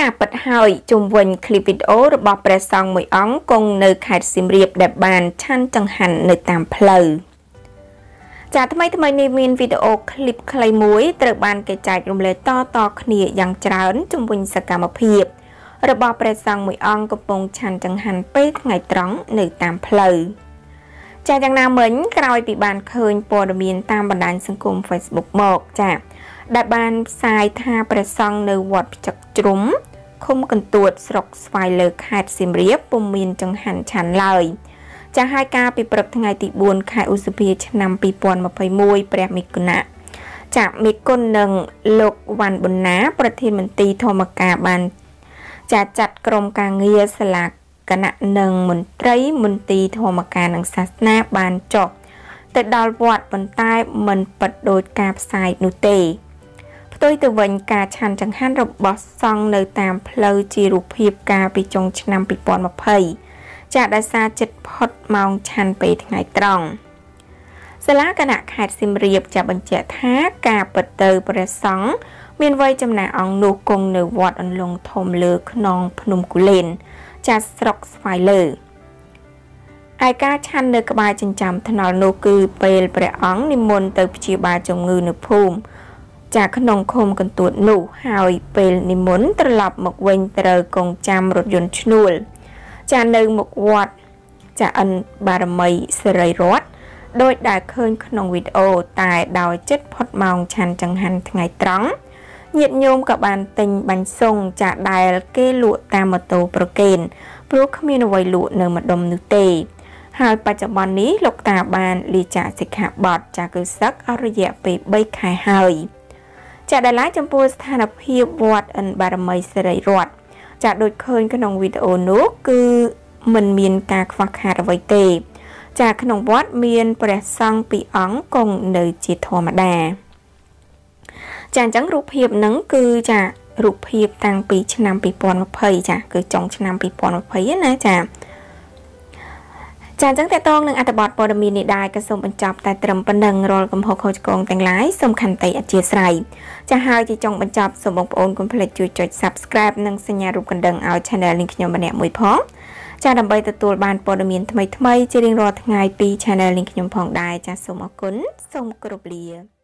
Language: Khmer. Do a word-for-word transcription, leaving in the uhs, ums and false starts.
បិទហើយជុំវិញคลิปវីដេអូរបស់ព្រះសង្ឃមួយអង្គគង់នៅខេត្តសៀមរាបដែលបានឆាន់ចង្ហាន់នៅតាមផ្លូវចាថ្មីថ្មីនេះមានវីដេអូคลิปខ្លីមួយត្រូវបានគេចែករំលែកតតគ្នាយ៉ាងច្រើនជុំវិញសកម្មភាពរបស់ព្រះសង្ឃមួយអង្គកំពុងឆាន់ចង្ហាន់ពេលថ្ងៃត្រង់នៅតាមផ្លូវចាយ៉ាងណាមិញក្រោយពីបានឃើញព័ត៌មានតាមបណ្ដាញសង្គម Facebook មកចាដែលបានផ្សាយថាព្រះសង្ឃនៅវត្តផ្ចឹកជ្រុំឃុំកន្ទួតស្រុកស្វាយលើខេត្តសៀមរាបពុំមានចង្ហាន់ឆាន់ឡើយចាហើយការពីព្រឹកថ្ងៃទីបួនខែឧសភាឆ្នាំពីរពាន់ម្ភៃមួយព្រះមេគុណៈចាមេគុណនឹងលោកវ៉ាន់ប៊ុនណាប្រធានមន្ត្រីធម្មការបានចាចាត់ក្រុមការងារសាលាគណៈនិងមន្ត្រីមន្ត្រីធម្មការនិងសាសនាបានចុះទៅដល់វត្តប៉ុន្តែមិនពិតដោយការផ្សាយនោះទេផ្ទុយទៅវិញការឆាន់ចង្ហាន់របស់សង្ឃនៅតាមផ្លូវជារូបភាពកាលពីចុងឆ្នាំពីរពាន់ម្ភៃចាដោយសារចិត្តផុតម៉ោងឆាន់ពេលថ្ងៃត្រង់សាលាគណៈខេត្តសៀមរាបចាបញ្ជាក់ថាការពិតទៅព្រះសង្ឃមានវ័យចំណាស់អង្គនោះគង់នៅវត្តអន្លង់ធំលើខ្នងភ្នំគូលែនចាស្រុកស្វាយលើឯការឆាន់នៅក្បែរចិញ្ចើមថ្នល់នោះគឺពេលព្រះអង្គនិមន្តទៅព្យាបាលជំងឺនៅភូមិចាក្នុងឃុំកន្ទួតនោះហើយពេលនិមន្តត្រឡប់មកវិញត្រូវកងចាំរថយន្តឈ្នួលចានៅមុខវត្តចាអិនបារមីសិរីរតន៍ដោយដែលឃើញក្នុងវីដេអូតែដោយចិត្តផុតម៉ោងឆាន់ចង្ហាន់ថ្ងៃត្រង់ញាតិញោមក៏បានទិញបាញ់សុងចាដែលគេលក់តាមម៉ូតូប្រកេនព្រោះគ្មានអ្វីលក់នៅម្ដុំនោះទេហើយបច្ចុប្បន្ននេះលោកតាបានលាចាកសិក្ខាបទចាគឺសឹកអស់រយៈពេលបីខែហើយចាដែលឡាយចំពោះស្ថានភាពវត្តអិនបារមីសិរីរតន៍ចាដូចឃើញក្នុងវីដេអូនោះគឺមិនមានការខ្វះខាតអ្វីទេចាក្នុងវត្តមានព្រះសង្ឃពីរអង្គគង់នៅជាធម្មតាចាអញ្ចឹងរូបភាពហ្នឹងគឺចារូបភាពតាំងពីឆ្នាំពីរពាន់ម្ភៃចាគឺចុងឆ្នាំពីរពាន់ម្ភៃណាចាចាអញ្ចឹងតើតងនឹងអត្ថបទព័ត៌មាននេះដែរក៏សូមបញ្ចប់តែត្រឹមប៉ុណ្ណឹងរាល់កំហុសខុសឆ្គងទាំងឡាយសូមខន្តីអធិស្ឋានចាហើយជាចុងបញ្ចប់សូមបងប្អូនកុំភ្លេចជួយចុច Subscribe និងសញ្ញារូបកណ្ដឹងឲ្យ Channel នេះខ្ញុំម្នាក់មួយផងចាដើម្បីទទួលបានព័ត៌មានថ្មីៗជារៀងរាល់ថ្ងៃពី Channel នេះខ្ញុំផងដែរចាសូមអរគុណសូមគោរពលា